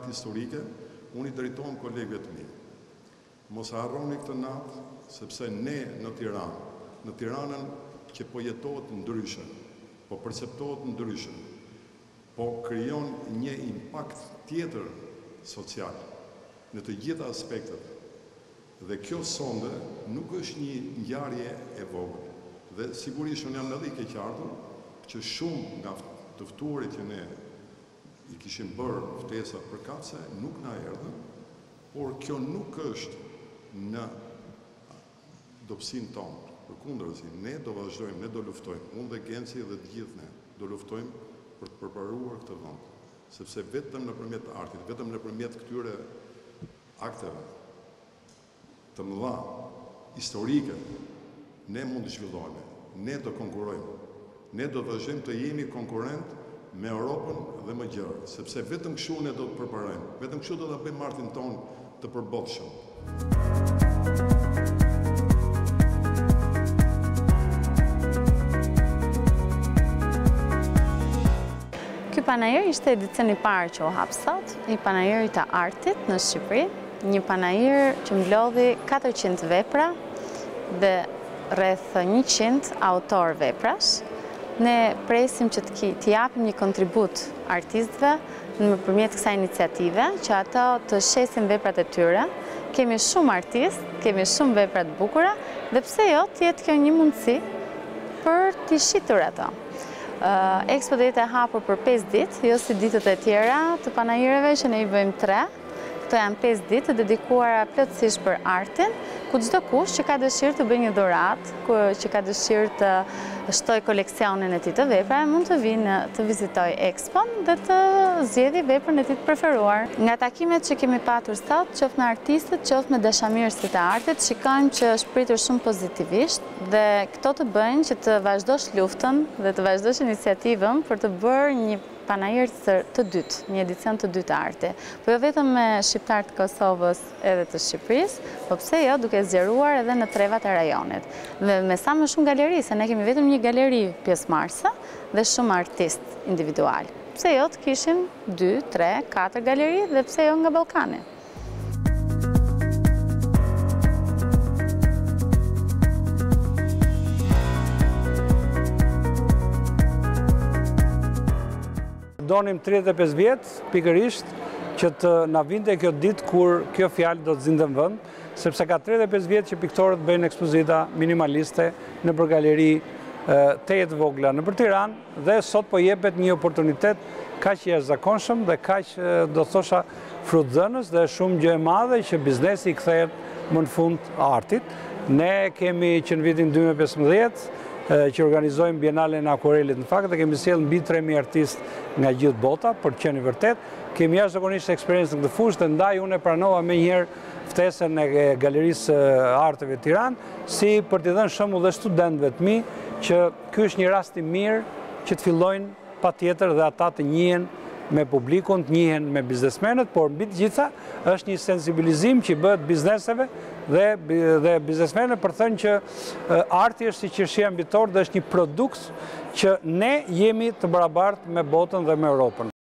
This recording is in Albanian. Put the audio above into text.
natë historike, unë i drejtohem kolegëve të mi. Mos harroni këtë natë, sepse ne në Tiranën që po jetohet ndryshe, po perceptohet ndryshe, po krijon një impakt tjetër social në të gjitha aspektet. Dhe kjo sonde nuk është një ngjarje e vogël. Dhe sigurisht unë jam edhe i keqardhur që shumë nga të ftuarit që ne i kishim bërë ftesa përkatëse nuk na erdhën, por kjo nuk është në dobësinë tonë. Përkundërzi, ne do vazhdojmë, ne do luftojmë, unë dhe Genci dhe të gjithë ne do luftojmë për të përparuar këtë vend, sepse vetëm nëpërmjet artit, vetëm nëpërmjet këtyre akteve të mëdha historike, ne mund të zhvillohemi, ne do konkurrojmë, ne do të vazhdojmë të jemi konkurrent me Europën dhe më gjërë, sepse vetëm kështu ne do të përparojmë, vetëm kështu do të bëjmë artin tonë të përbotshëm. Ky panajër ishte edicioni i parë që u hap sot, i panajirit të Artit në Shqipëri, një panajër që mblodhi 400 vepra dhe rreth 100 autor veprash. Ne presim që të japim një kontribut artistëve nëpërmjet kësaj iniciative, që ato të shesin veprat e tyre. Kemi shumë artistë, kemi shumë vepra të bukura, dhe pse jo të jetë kjo një mundësi për t'i shitur ato. Expo do jetë e hapur për 5 ditë, jo si ditët e tjera të panajireve që ne i bëjmë 3. Këto janë 5 ditë të dedikuara plotësisht për artin, ku çdo kush që ka dëshirë të bëjë një dhuratë, që ka dëshirë të shtojë koleksionin e tij të veprave, mund të vinë të vizitojë Expon dhe të zgjedhë veprën e tij të preferuar. Nga takimet që kemi patur sot, qoftë me artistët, qoftë me dashamirësit e artit, shikojmë që është pritur shumë pozitivisht dhe këto të bëjnë që të vazhdosh luftën dhe të vazhdosh iniciativën për të bërë një panajër të dytë, një edicion të dytë arti. Po jo vetëm me shqiptarë të Kosovës edhe të Shqipërisë, po pse jo duke zgjeruar edhe në trevat e rajonit. Dhe me sa më shumë galeri, se ne kemi vetëm një galeri pjesëmarrëse dhe shumë artistë individual. Pse jo të kishim 2, 3, 4 galeri dhe pse jo nga Ballkani. Donim 35 vjetë, pikërisht, që të na vinte kjo ditë kur kjo fjalë do të zinte në vend, sepse ka 35 vjetë që piktorët bëjnë ekspozita minimaliste në për galeri të jetë vogla në për Tiranë, dhe sot po jepet një oportunitet kaq i jashtëzakonshëm dhe kaq do thosha frutëzënës dhe shumë gjë e madhe që biznesi i kthehet më në fund artit. Ne kemi që në vitin 2015 që organizojmë Bienalen e Akuarelit në fakt dhe kemi sjellë mbi 3000 artistë nga gjithë bota, për të qenë i vërtet. Kemi jashtëzakonisht eksperiencë në këtë fushë dhe ndaj unë e pranova menjëherë ftesën e Galerisë Arteve Tiranë, si për t'i dhënë shembull dhe studentëve të mi që ky është një rast i mirë që të fillojnë patjetër dhe ata të njihen me publikun, të njihen me biznesmenët, por mbi të gjitha është një sensibilizim që bëhet bizneseve dhe biznesmenët për thënë që arti është si qershia mbitor dhe është një produkt që ne jemi të barabartë me botën dhe me Europën.